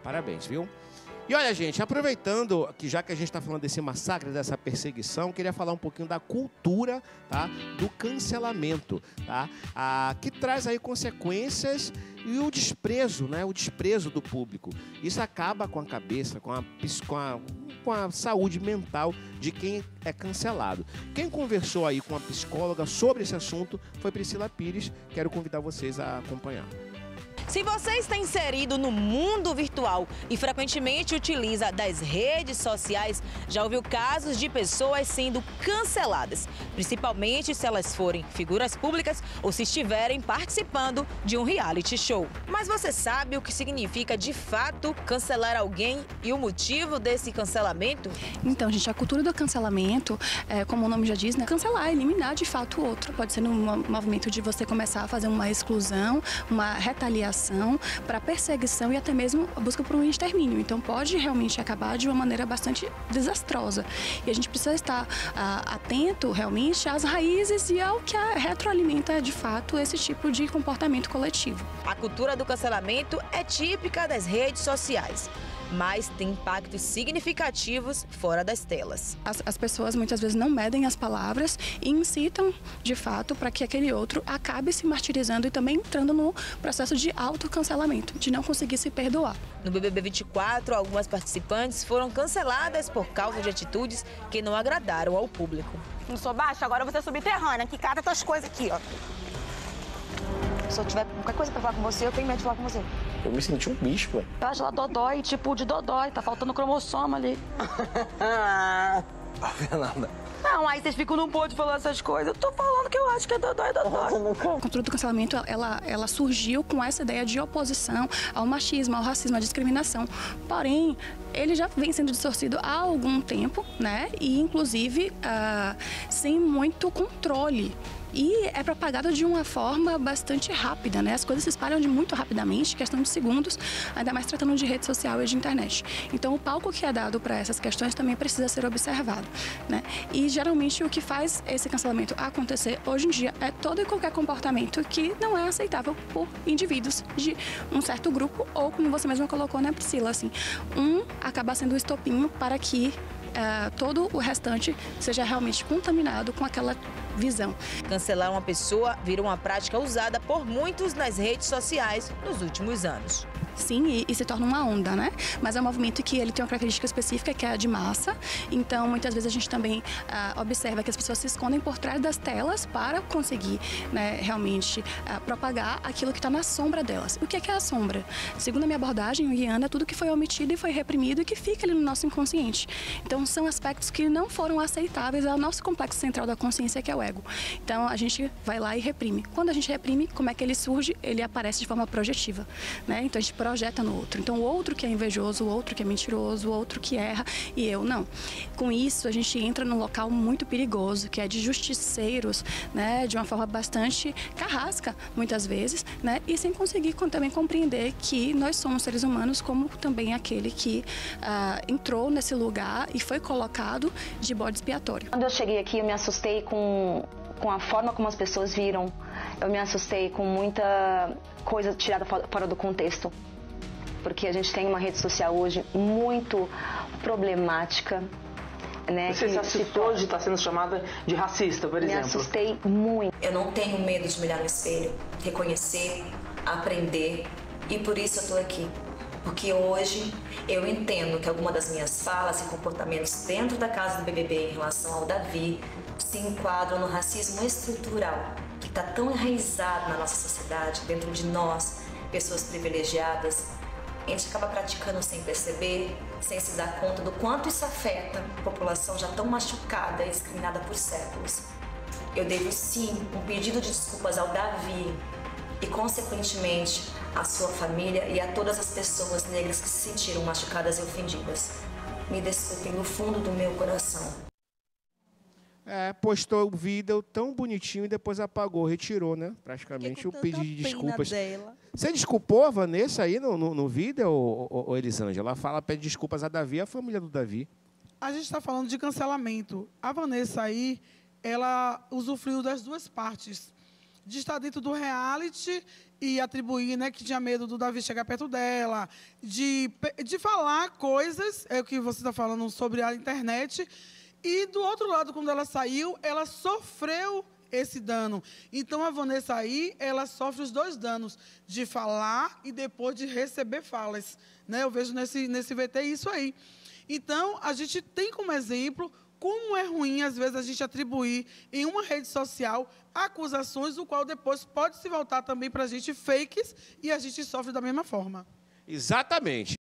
Parabéns, viu? E olha, gente, aproveitando que já que a gente está falando desse massacre, dessa perseguição, queria falar um pouquinho da cultura, tá? Do cancelamento, tá? Que traz aí consequências e o desprezo, né? O desprezo do público. Isso acaba com a cabeça, com a saúde mental de quem é cancelado. Quem conversou aí com a psicóloga sobre esse assunto foi Priscila Pires. Quero convidar vocês a acompanhar. Se você está inserido no mundo virtual e frequentemente utiliza das redes sociais, já ouviu casos de pessoas sendo canceladas, principalmente se elas forem figuras públicas ou se estiverem participando de um reality show. Mas você sabe o que significa de fato cancelar alguém e o motivo desse cancelamento? Então, gente, a cultura do cancelamento, como o nome já diz, né? Cancelar, eliminar de fato o outro. Pode ser num movimento de você começar a fazer uma exclusão, uma retaliação para perseguição e até mesmo a busca por um extermínio. Então pode realmente acabar de uma maneira bastante desastrosa. E a gente precisa estar atento realmente às raízes e ao que retroalimenta de fato esse tipo de comportamento coletivo. A cultura do cancelamento é típica das redes sociais, mas tem impactos significativos fora das telas. As pessoas muitas vezes não medem as palavras e incitam, de fato, para que aquele outro acabe se martirizando e também entrando no processo de autocancelamento, de não conseguir se perdoar. No BBB 24, algumas participantes foram canceladas por causa de atitudes que não agradaram ao público. Não sou baixa, agora eu vou ser subterrânea, que cata tuas coisas aqui, ó. Se eu tiver qualquer coisa pra falar com você, eu tenho medo de falar com você. Eu me senti um bicho, ué. Eu acho ela dodói, tipo de dodói, tá faltando cromossomo ali. Fernanda. Não, aí vocês ficam não pode falar essas coisas. Eu tô falando que eu acho que é dodói, dodói. A cultura do cancelamento, ela surgiu com essa ideia de oposição ao machismo, ao racismo, à discriminação. Porém, ele já vem sendo distorcido há algum tempo, né? E, inclusive, sem muito controle. E é propagado de uma forma bastante rápida, né? As coisas se espalham muito rapidamente, questão de segundos, ainda mais tratando de rede social e de internet. Então, o palco que é dado para essas questões também precisa ser observado, né? E, geralmente, o que faz esse cancelamento acontecer hoje em dia é todo e qualquer comportamento que não é aceitável por indivíduos de um certo grupo ou, como você mesma colocou, né, Priscila, assim, acaba sendo o estopinho para que todo o restante seja realmente contaminado com aquela visão. Cancelar uma pessoa virou uma prática usada por muitos nas redes sociais nos últimos anos. Sim, e se torna uma onda, né? Mas é um movimento que ele tem uma característica específica, que é a de massa. Então, muitas vezes a gente também observa que as pessoas se escondem por trás das telas para conseguir, né, realmente propagar aquilo que está na sombra delas. O que é a sombra? Segundo a minha abordagem, Guiana, é tudo que foi omitido e foi reprimido e que fica ali no nosso inconsciente. Então, são aspectos que não foram aceitáveis ao nosso complexo central da consciência, que é o ego. Então, a gente vai lá e reprime. Quando a gente reprime, como é que ele surge? Ele aparece de forma projetiva, né? Então, a gente projeta no outro. Então, o outro que é invejoso, o outro que é mentiroso, o outro que erra e eu não. Com isso, a gente entra num local muito perigoso, que é de justiceiros, né? De uma forma bastante carrasca, muitas vezes, né? E sem conseguir também compreender que nós somos seres humanos, como também aquele que entrou nesse lugar e foi colocado de bode expiatório. Quando eu cheguei aqui, eu me assustei com a forma como as pessoas viram. Eu me assustei com muita coisa tirada fora do contexto. Porque a gente tem uma rede social hoje muito problemática, né? Você se assustou de estar sendo chamada de racista, por exemplo? Me assustei muito. Eu não tenho medo de me olhar no espelho, reconhecer, aprender, e por isso eu estou aqui. Porque hoje eu entendo que alguma das minhas falas e comportamentos dentro da casa do BBB em relação ao Davi se enquadram no racismo estrutural, que está tão enraizado na nossa sociedade, dentro de nós, pessoas privilegiadas. A gente acaba praticando sem perceber, sem se dar conta do quanto isso afeta a população já tão machucada e discriminada por séculos. Eu devo sim um pedido de desculpas ao Davi e, consequentemente, à sua família e a todas as pessoas negras que se sentiram machucadas e ofendidas. Me desculpem no fundo do meu coração. Postou o vídeo tão bonitinho e depois apagou, retirou, né? Praticamente o pedido de desculpas. Dela. Você desculpou a Vanessa aí no vídeo, ou Elisângela? Ela fala, pede desculpas a Davi e a família do Davi. A gente está falando de cancelamento. A Vanessa aí, ela usufruiu das duas partes. de estar dentro do reality e atribuir, né, que tinha medo do Davi chegar perto dela, de falar coisas, é o que você está falando sobre a internet. E, do outro lado, quando ela saiu, ela sofreu esse dano. Então, a Vanessa aí, ela sofre os dois danos, de falar e depois de receber falas. Né? Eu vejo nesse VT isso aí. Então, a gente tem como exemplo como é ruim, às vezes, a gente atribuir em uma rede social acusações, do qual depois pode se voltar também para a gente fakes e a gente sofre da mesma forma. Exatamente.